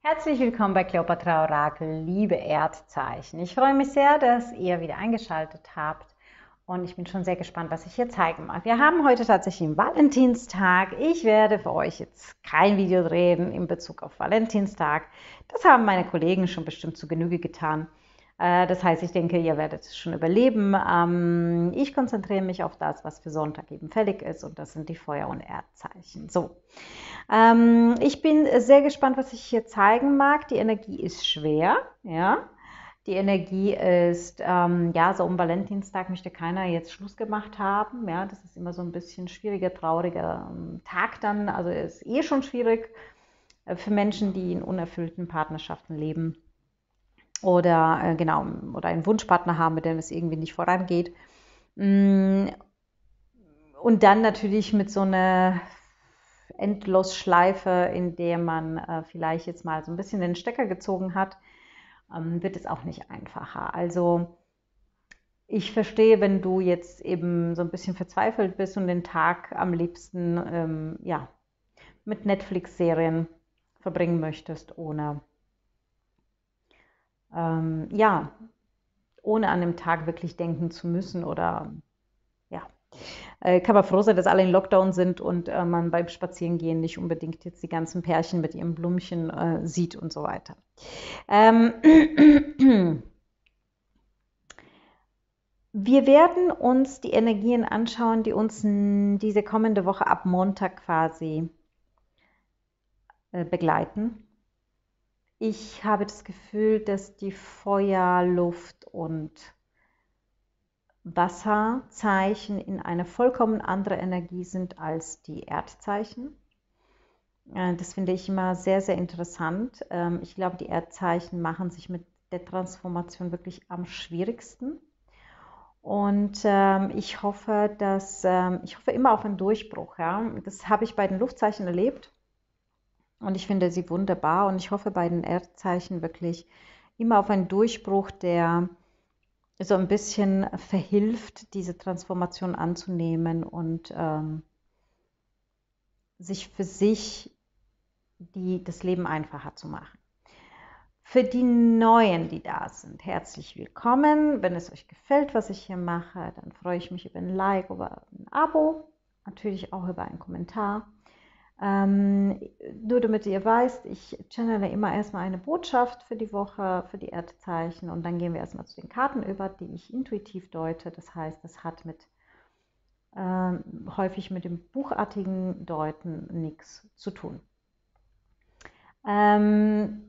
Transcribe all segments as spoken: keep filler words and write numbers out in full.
Herzlich willkommen bei Kleopatra Orakel, liebe Erdzeichen. Ich freue mich sehr, dass ihr wieder eingeschaltet habt und ich bin schon sehr gespannt, was ich hier zeigen mag. Wir haben heute tatsächlich den Valentinstag. Ich werde für euch jetzt kein Video drehen in Bezug auf Valentinstag. Das haben meine Kollegen schon bestimmt zu Genüge getan. Das heißt, ich denke, ihr werdet es schon überleben. Ich konzentriere mich auf das, was für Sonntag eben fällig ist, und das sind die Feuer- und Erdzeichen. So, ähm, ich bin sehr gespannt, was ich hier zeigen mag. Die Energie ist schwer, ja. Die Energie ist, ähm, ja, so um Valentinstag möchte keiner jetzt Schluss gemacht haben. Ja, das ist immer so ein bisschen schwieriger, trauriger ähm, Tag dann. Also ist eh schon schwierig äh, für Menschen, die in unerfüllten Partnerschaften leben oder äh, genau oder einen Wunschpartner haben, mit dem es irgendwie nicht vorangeht. Und dann natürlich mit so einer Endlosschleife, in der man äh, vielleicht jetzt mal so ein bisschen den Stecker gezogen hat, ähm, wird es auch nicht einfacher. Also ich verstehe, wenn du jetzt eben so ein bisschen verzweifelt bist und den Tag am liebsten ähm, ja, mit Netflix-Serien verbringen möchtest, ohne ähm, ja, ohne an dem Tag wirklich denken zu müssen oder ja, äh, kann man froh sein, dass alle in Lockdown sind und äh, man beim Spazierengehen nicht unbedingt jetzt die ganzen Pärchen mit ihren Blümchen äh, sieht und so weiter. Ähm, wir werden uns die Energien anschauen, die uns diese kommende Woche ab Montag quasi äh, begleiten. Ich habe das Gefühl, dass die Feuer, Luft und Wasserzeichen in eine vollkommen andere Energie sind als die Erdzeichen. Das finde ich immer sehr, sehr interessant. Ich glaube, die Erdzeichen machen sich mit der Transformation wirklich am schwierigsten. Und ich hoffe, dass ich hoffe immer auf einen Durchbruch. Ja? Das habe ich bei den Luftzeichen erlebt und ich finde sie wunderbar. Und ich hoffe bei den Erdzeichen wirklich immer auf einen Durchbruch, der so ein bisschen verhilft, diese Transformation anzunehmen und ähm, sich für sich die, das Leben einfacher zu machen. Für die Neuen, die da sind, herzlich willkommen. Wenn es euch gefällt, was ich hier mache, dann freue ich mich über ein Like, über ein Abo, natürlich auch über einen Kommentar. Ähm, nur damit ihr weißt, ich channele immer erstmal eine Botschaft für die Woche, für die Erdzeichen, und dann gehen wir erstmal zu den Karten über, die ich intuitiv deute. Das heißt, es hat mit ähm, häufig mit dem buchartigen Deuten nichts zu tun. Ähm,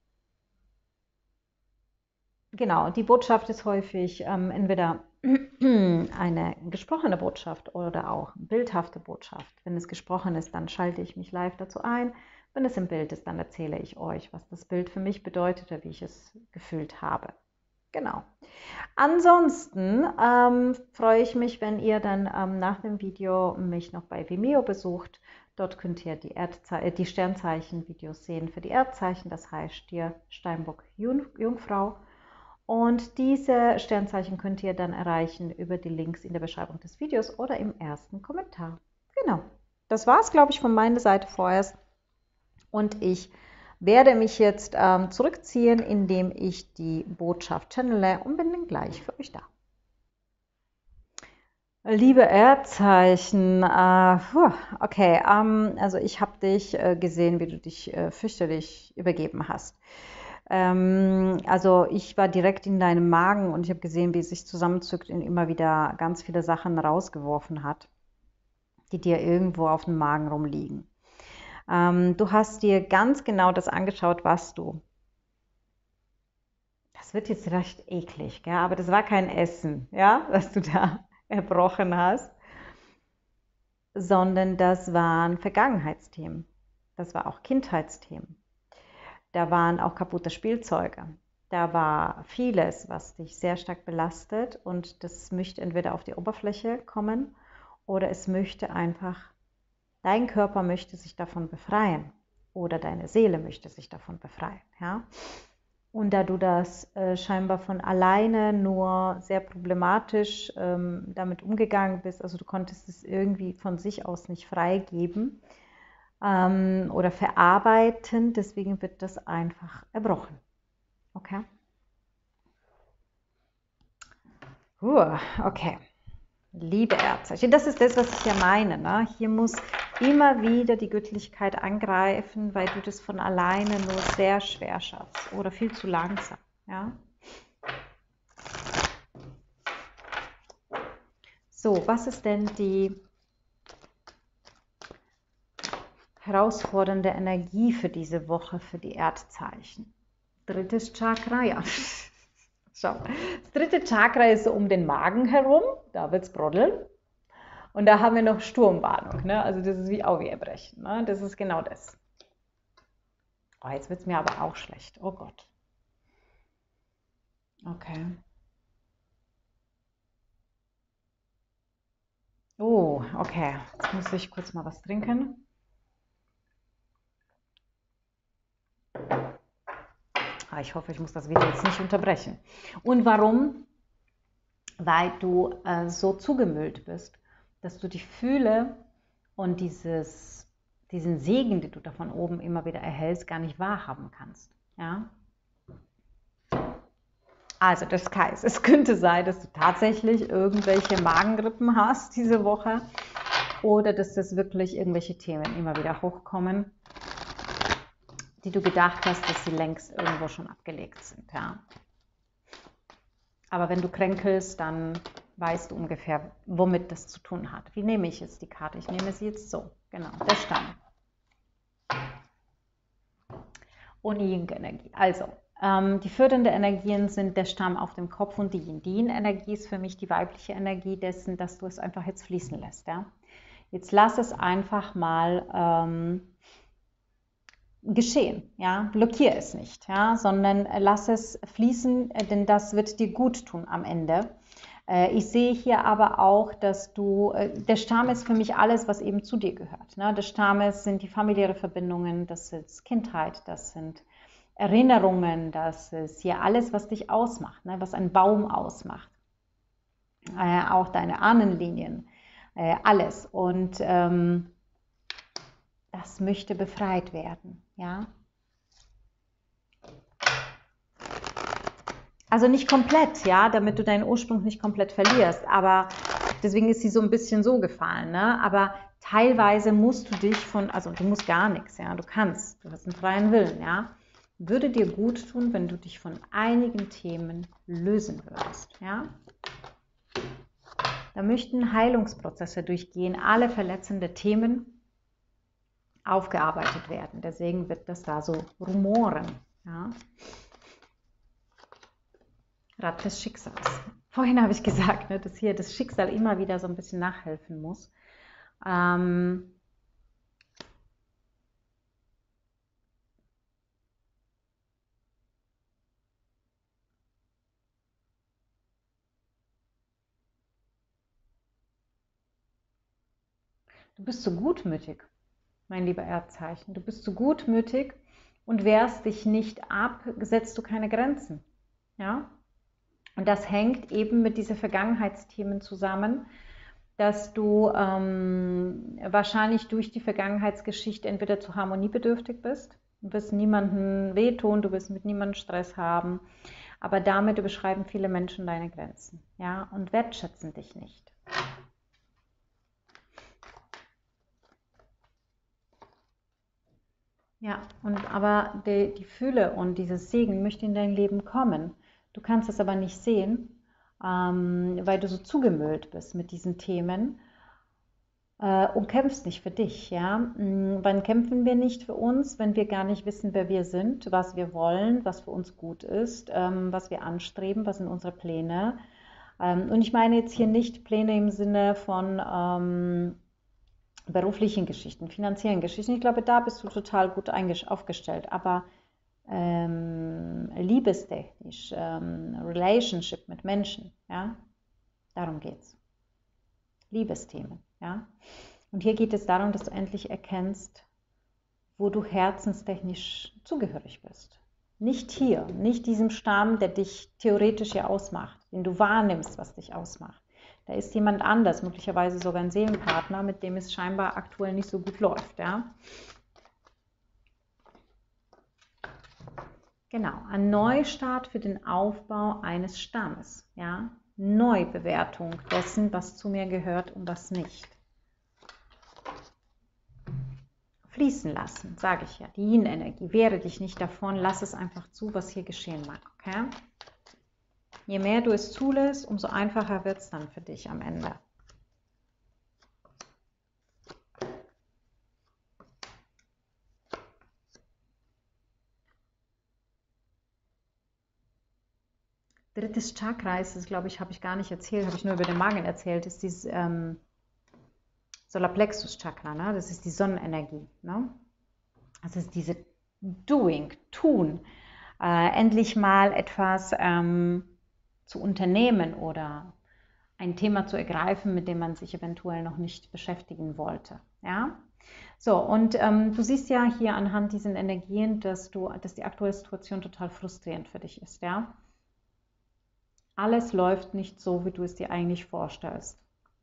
genau, die Botschaft ist häufig ähm, entweder eine gesprochene Botschaft oder auch bildhafte Botschaft. Wenn es gesprochen ist, dann schalte ich mich live dazu ein. Wenn es im Bild ist, dann erzähle ich euch, was das Bild für mich bedeutet oder wie ich es gefühlt habe. Genau. Ansonsten ähm, freue ich mich, wenn ihr dann ähm, nach dem Video mich noch bei Vimeo besucht. Dort könnt ihr die, Erdzei die Sternzeichen-Videos sehen für die Erdzeichen, das heißt Stier, Steinbock, Jungfrau. Und diese Sternzeichen könnt ihr dann erreichen über die Links in der Beschreibung des Videos oder im ersten Kommentar. Genau, das war es, glaube ich, von meiner Seite vorerst. Und ich werde mich jetzt ähm, zurückziehen, indem ich die Botschaft channele, und bin dann gleich für euch da. Liebe Erdzeichen, äh, okay, ähm, also ich habe dich äh, gesehen, wie du dich äh, fürchterlich übergeben hast. Ähm, also ich war direkt in deinem Magen und ich habe gesehen, wie es sich zusammenzückt und immer wieder ganz viele Sachen rausgeworfen hat, die dir irgendwo auf dem Magen rumliegen. Ähm, du hast dir ganz genau das angeschaut, was du. Das wird jetzt recht eklig, gell? Aber das war kein Essen, ja, was du da erbrochen hast, sondern das waren Vergangenheitsthemen. Das war auch Kindheitsthemen. Da waren auch kaputte Spielzeuge. Da war vieles, was dich sehr stark belastet, und das möchte entweder auf die Oberfläche kommen oder es möchte einfach, dein Körper möchte sich davon befreien oder deine Seele möchte sich davon befreien. Ja? Und da du das äh, scheinbar von alleine nur sehr problematisch ähm, damit umgegangen bist, also du konntest es irgendwie von sich aus nicht freigeben, ähm, oder verarbeiten. Deswegen wird das einfach erbrochen. Okay? Uh, okay. Liebe Erdzeichen, das ist das, was ich ja meine. Ne? Hier muss immer wieder die Göttlichkeit angreifen, weil du das von alleine nur sehr schwer schaffst oder viel zu langsam. Ja? So, was ist denn die herausfordernde Energie für diese Woche, für die Erdzeichen? Drittes Chakra, ja. Schau, das dritte Chakra ist so um den Magen herum, da wird es brodeln. Und da haben wir noch Sturmwarnung, ne? Also das ist wie Augenerbrechen, ne? Das ist genau das. Oh, jetzt wird es mir aber auch schlecht, oh Gott. Okay. Oh, okay, jetzt muss ich kurz mal was trinken. Ah, ich hoffe, ich muss das Video jetzt nicht unterbrechen. Und warum? Weil du äh, so zugemüllt bist, dass du die Fühle und dieses, diesen Segen, den du da von oben immer wieder erhältst, gar nicht wahrhaben kannst. Ja? Also das heißt, es könnte sein, dass du tatsächlich irgendwelche Magengrippen hast diese Woche oder dass das wirklich irgendwelche Themen immer wieder hochkommen, die du gedacht hast, dass sie längst irgendwo schon abgelegt sind. Ja? Aber wenn du kränkelst, dann weißt du ungefähr, womit das zu tun hat. Wie nehme ich jetzt die Karte? Ich nehme sie jetzt so. Genau, der Stamm. Und Yin-Energie. Also, ähm, die führenden Energien sind der Stamm auf dem Kopf und die Yin. Die Yin-Energie ist für mich die weibliche Energie dessen, dass du es einfach jetzt fließen lässt. Ja? Jetzt lass es einfach mal ähm, geschehen, ja, blockiere es nicht, ja, sondern lass es fließen, denn das wird dir gut tun am Ende. Ich sehe hier aber auch, dass du, der Stamm ist für mich alles, was eben zu dir gehört. Ne? Der Stamm ist, sind die familiären Verbindungen, das ist Kindheit, das sind Erinnerungen, das ist hier alles, was dich ausmacht, ne? Was einen Baum ausmacht. Äh, auch deine Ahnenlinien, äh, alles. Und ähm, das möchte befreit werden, ja. Also nicht komplett, ja, damit du deinen Ursprung nicht komplett verlierst, aber deswegen ist sie so ein bisschen so gefallen, ne? Aber teilweise musst du dich von, also du musst gar nichts, ja, du kannst, du hast einen freien Willen, ja. Würde dir gut tun, wenn du dich von einigen Themen lösen würdest, ja. Da möchten Heilungsprozesse durchgehen, alle verletzende Themen aufgearbeitet werden. Deswegen wird das da so rumoren. Ja? Rad des Schicksals. Vorhin habe ich gesagt, ne, dass hier das Schicksal immer wieder so ein bisschen nachhelfen muss. Ähm du bist so gutmütig, mein lieber Erdzeichen. Du bist so gutmütig und wehrst dich nicht ab, setzt du keine Grenzen. Ja? Und das hängt eben mit diesen Vergangenheitsthemen zusammen, dass du ähm, wahrscheinlich durch die Vergangenheitsgeschichte entweder zu harmoniebedürftig bist, du wirst niemandem wehtun, du wirst mit niemandem Stress haben, aber damit überschreiben viele Menschen deine Grenzen, ja, und wertschätzen dich nicht. Ja, und aber die, die Fülle und dieses Segen möchte in dein Leben kommen. Du kannst es aber nicht sehen, ähm, weil du so zugemüllt bist mit diesen Themen äh, und kämpfst nicht für dich. Ja? Mhm, wann kämpfen wir nicht für uns, wenn wir gar nicht wissen, wer wir sind, was wir wollen, was für uns gut ist, ähm, was wir anstreben, was sind unsere Pläne. Ähm, und ich meine jetzt hier nicht Pläne im Sinne von ähm, beruflichen Geschichten, finanziellen Geschichten. Ich glaube, da bist du total gut aufgestellt. Aber ähm, liebestechnisch, ähm, Relationship mit Menschen, ja, darum geht's. Liebesthemen, ja. Und hier geht es darum, dass du endlich erkennst, wo du herzenstechnisch zugehörig bist. Nicht hier, nicht diesem Stamm, der dich theoretisch ja ausmacht, den du wahrnimmst, was dich ausmacht. Da ist jemand anders, möglicherweise sogar ein Seelenpartner, mit dem es scheinbar aktuell nicht so gut läuft, ja. Genau, ein Neustart für den Aufbau eines Stammes, ja. Neubewertung dessen, was zu mir gehört und was nicht. Fließen lassen, sage ich ja, die Yin-Energie. Wehre dich nicht davon, lass es einfach zu, was hier geschehen mag, okay? Je mehr du es zulässt, umso einfacher wird es dann für dich am Ende. Drittes Chakra ist es, glaube ich, habe ich gar nicht erzählt, habe ich nur über den Magen erzählt, ist dieses ähm, Solarplexus-Chakra, ne? Das ist die Sonnenenergie, ne? Das ist diese Doing, Tun, äh, endlich mal etwas ähm, zu unternehmen oder ein Thema zu ergreifen, mit dem man sich eventuell noch nicht beschäftigen wollte. Ja? So, und ähm, du siehst ja hier anhand diesen Energien, dass, du, dass die aktuelle Situation total frustrierend für dich ist. Ja? Alles läuft nicht so, wie du es dir eigentlich vorstellst.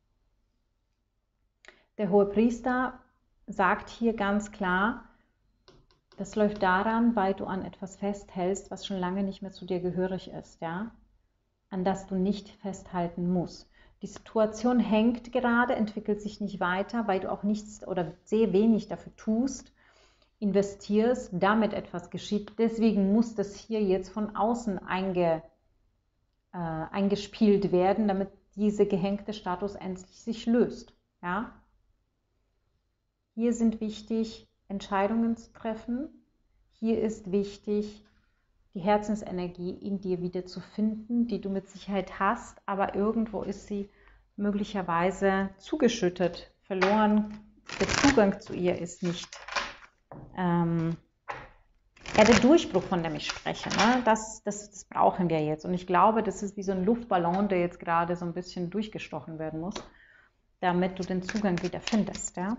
Der Hohepriester sagt hier ganz klar, das läuft daran, weil du an etwas festhältst, was schon lange nicht mehr zu dir gehörig ist, ja? An das du nicht festhalten musst. Die Situation hängt gerade, entwickelt sich nicht weiter, weil du auch nichts oder sehr wenig dafür tust, investierst, damit etwas geschieht. Deswegen muss das hier jetzt von außen einge, äh, eingespielt werden, damit dieser gehängte Status endlich sich löst, ja? Hier sind wichtig, Entscheidungen zu treffen. Hier ist wichtig, die Herzensenergie in dir wieder zu finden, die du mit Sicherheit hast, aber irgendwo ist sie möglicherweise zugeschüttet, verloren. Der Zugang zu ihr ist nicht ähm, ja, der Durchbruch, von dem ich spreche. Ne? Das, das, das brauchen wir jetzt. Und ich glaube, das ist wie so ein Luftballon, der jetzt gerade so ein bisschen durchgestochen werden muss, damit du den Zugang wieder findest. Ja?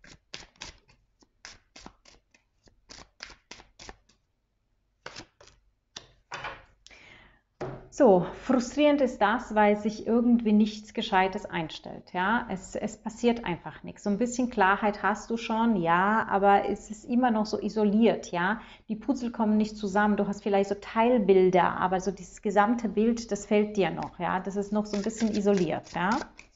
So, frustrierend ist das, weil sich irgendwie nichts Gescheites einstellt. Ja? Es, es passiert einfach nichts. So ein bisschen Klarheit hast du schon, ja, aber es ist immer noch so isoliert. Ja? Die Puzzle kommen nicht zusammen. Du hast vielleicht so Teilbilder, aber so dieses gesamte Bild, das fehlt dir noch. Ja? Das ist noch so ein bisschen isoliert. Ja?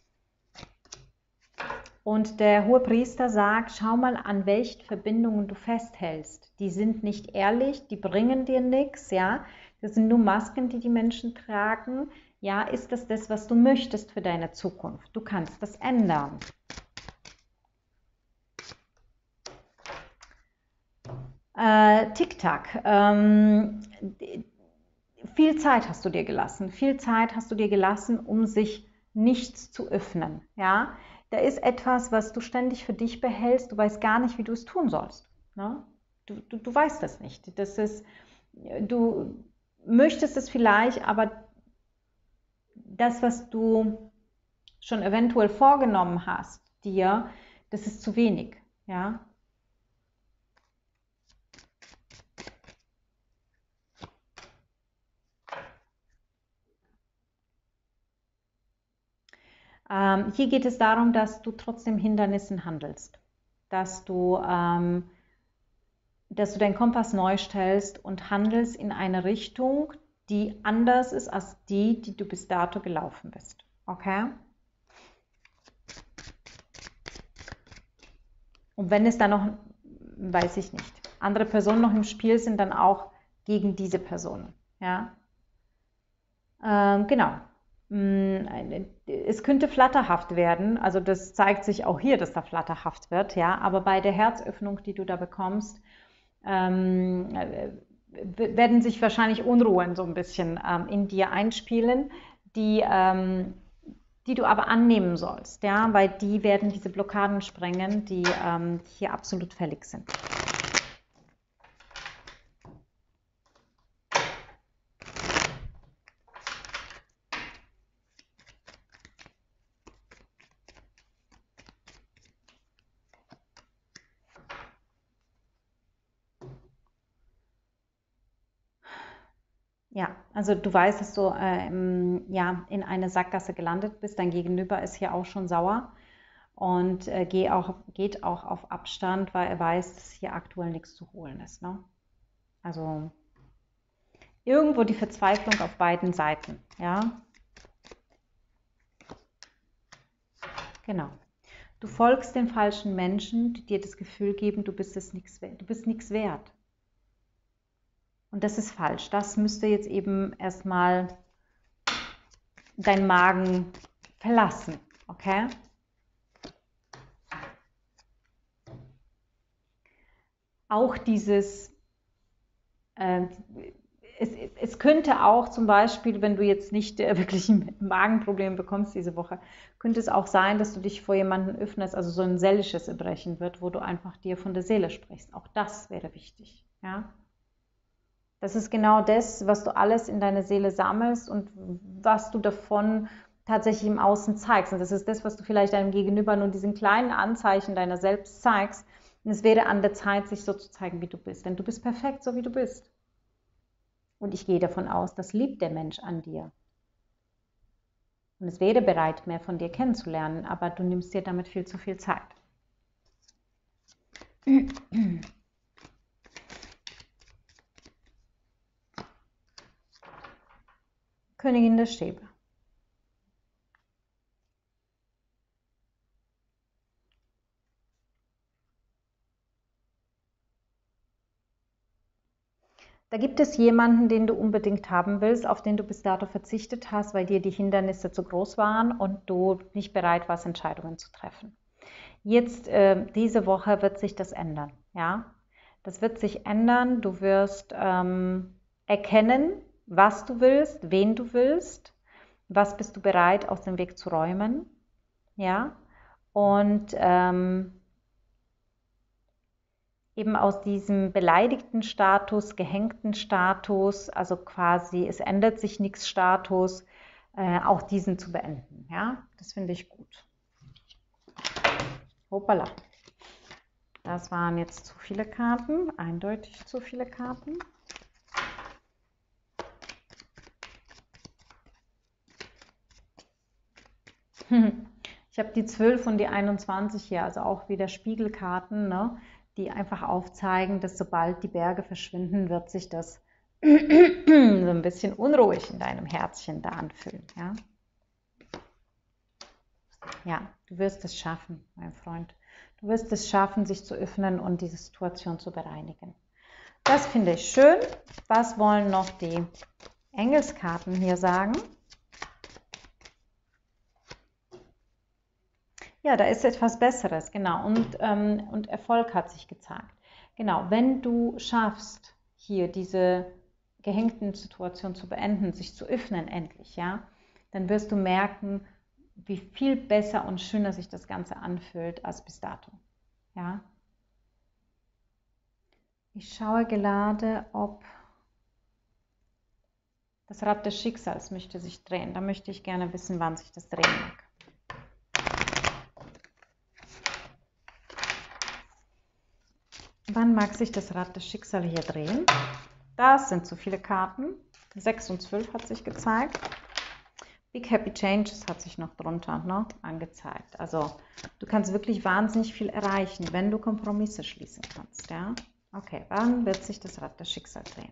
Und der Hohepriester sagt, schau mal, an welchen Verbindungen du festhältst. Die sind nicht ehrlich, die bringen dir nichts, ja. Das sind nur Masken, die die Menschen tragen. Ja, ist das das, was du möchtest für deine Zukunft? Du kannst das ändern. Äh, Tick-Tack. Ähm, viel Zeit hast du dir gelassen. Viel Zeit hast du dir gelassen, um sich nichts zu öffnen, ja. Da ist etwas, was du ständig für dich behältst, du weißt gar nicht, wie du es tun sollst. Ne? Du, du, du weißt das nicht. Das ist, du möchtest es vielleicht, aber das, was du schon eventuell vorgenommen hast, dir, das ist zu wenig. Ja? Ähm, hier geht es darum, dass du trotzdem Hindernissen handelst, dass du ähm, dass du deinen Kompass neu stellst und handelst in eine Richtung, die anders ist als die, die du bis dato gelaufen bist. Okay? Und wenn es dann noch, weiß ich nicht, andere Personen noch im Spiel sind, dann auch gegen diese Personen. Ja? Ähm, genau. Es könnte flatterhaft werden, also das zeigt sich auch hier, dass da flatterhaft wird, ja, aber bei der Herzöffnung, die du da bekommst, ähm, werden sich wahrscheinlich Unruhen so ein bisschen ähm, in dir einspielen, die, ähm, die du aber annehmen sollst, ja, weil die werden diese Blockaden sprengen, die ähm, hier absolut fällig sind. Ja, also du weißt, dass du ähm, ja, in eine Sackgasse gelandet bist. Dein Gegenüber ist hier auch schon sauer und äh, geh auch, geht auch auf Abstand, weil er weiß, dass hier aktuell nichts zu holen ist. Ne? Also irgendwo die Verzweiflung auf beiden Seiten. Ja, genau. Du folgst den falschen Menschen, die dir das Gefühl geben, du bist es nichts wert. Du bist nichts wert. Und das ist falsch. Das müsste jetzt eben erstmal dein Magen verlassen. Okay? Auch dieses, äh, es, es könnte auch zum Beispiel, wenn du jetzt nicht äh, wirklich ein Magenproblem bekommst diese Woche, könnte es auch sein, dass du dich vor jemandem öffnest, also so ein seelisches Erbrechen wird, wo du einfach dir von der Seele sprichst. Auch das wäre wichtig. Ja? Das ist genau das, was du alles in deine Seele sammelst und was du davon tatsächlich im Außen zeigst. Und das ist das, was du vielleicht deinem Gegenüber nur diesen kleinen Anzeichen deiner selbst zeigst. Und es wäre an der Zeit, sich so zu zeigen, wie du bist. Denn du bist perfekt, so wie du bist. Und ich gehe davon aus, das liebt der Mensch an dir. Und es wäre bereit, mehr von dir kennenzulernen, aber du nimmst dir damit viel zu viel Zeit. Königin der Stäbe. Da gibt es jemanden, den du unbedingt haben willst, auf den du bis dato verzichtet hast, weil dir die Hindernisse zu groß waren und du nicht bereit warst, Entscheidungen zu treffen. Jetzt, äh, diese Woche wird sich das ändern. Ja? Das wird sich ändern. Du wirst ähm, erkennen, was du willst, wen du willst, was bist du bereit, aus dem Weg zu räumen. Ja? Und ähm, eben aus diesem beleidigten Status, gehängten Status, also quasi es ändert sich nichts Status, äh, auch diesen zu beenden. Ja, das finde ich gut. Hoppala. Das waren jetzt zu viele Karten, eindeutig zu viele Karten. Ich habe die zwölf und die einundzwanzig hier, also auch wieder Spiegelkarten, ne, die einfach aufzeigen, dass sobald die Berge verschwinden, wird sich das so ein bisschen unruhig in deinem Herzchen da anfühlen. Ja? Ja, du wirst es schaffen, mein Freund. Du wirst es schaffen, sich zu öffnen und diese Situation zu bereinigen. Das finde ich schön. Was wollen noch die Engelskarten hier sagen? Ja, da ist etwas Besseres, genau. Und, ähm, und Erfolg hat sich gezeigt. Genau, wenn du schaffst, hier diese gehängten Situation zu beenden, sich zu öffnen endlich, ja, dann wirst du merken, wie viel besser und schöner sich das Ganze anfühlt als bis dato. Ja. Ich schaue gerade, ob das Rad des Schicksals möchte sich drehen. Da möchte ich gerne wissen, wann sich das drehen mag. Wann mag sich das Rad des Schicksals hier drehen? Das sind zu viele Karten. sechs und zwölf hat sich gezeigt. Big Happy Changes hat sich noch drunter ne, angezeigt. Also du kannst wirklich wahnsinnig viel erreichen, wenn du Kompromisse schließen kannst. Ja? Okay, wann wird sich das Rad des Schicksals drehen?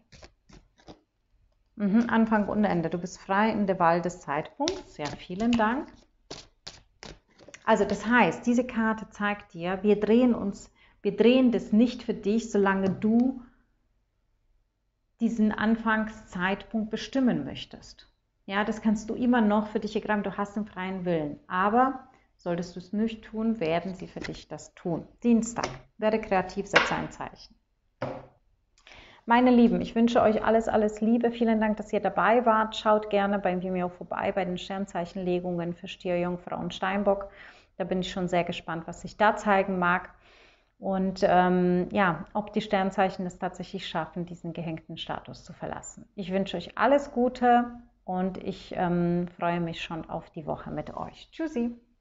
Mhm, Anfang und Ende. Du bist frei in der Wahl des Zeitpunkts. Ja, vielen Dank. Also das heißt, diese Karte zeigt dir, wir drehen uns Wir drehen das nicht für dich, solange du diesen Anfangszeitpunkt bestimmen möchtest. Ja, das kannst du immer noch für dich ergreifen, du hast den freien Willen. Aber solltest du es nicht tun, werden sie für dich das tun. Dienstag, werde kreativ, setze ein Zeichen. Meine Lieben, ich wünsche euch alles, alles Liebe. Vielen Dank, dass ihr dabei wart. Schaut gerne beim Vimeo vorbei, bei den Sternzeichenlegungen für Stier, Jungfrau und Steinbock. Da bin ich schon sehr gespannt, was sich da zeigen mag. Und ähm, ja, ob die Sternzeichen es tatsächlich schaffen, diesen gehängten Status zu verlassen. Ich wünsche euch alles Gute und ich ähm, freue mich schon auf die Woche mit euch. Tschüssi!